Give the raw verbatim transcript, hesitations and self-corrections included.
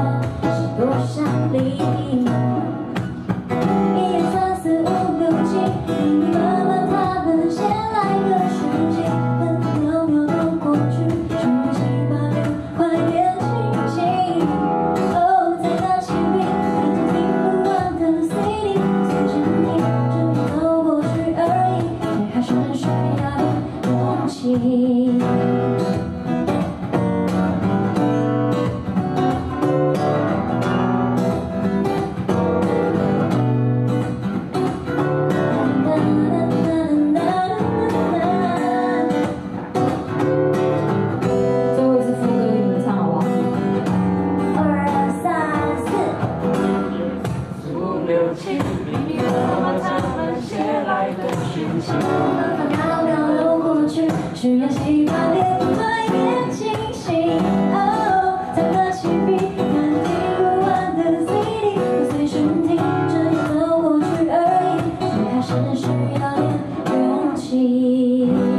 是多少厘米？一二三四五六七，你慢慢他们先来个十几分秒秒都过去，十七八六快点清醒。哦，在那前面看着听不完的 C D， 随着你这样走过去而已，谁还是需要点勇气。秒秒都过去，需要洗把脸，快点清醒。哦，在那起笔，看听不完的 C D， 我随身听，这样走过去而已，谁还是需要点勇气。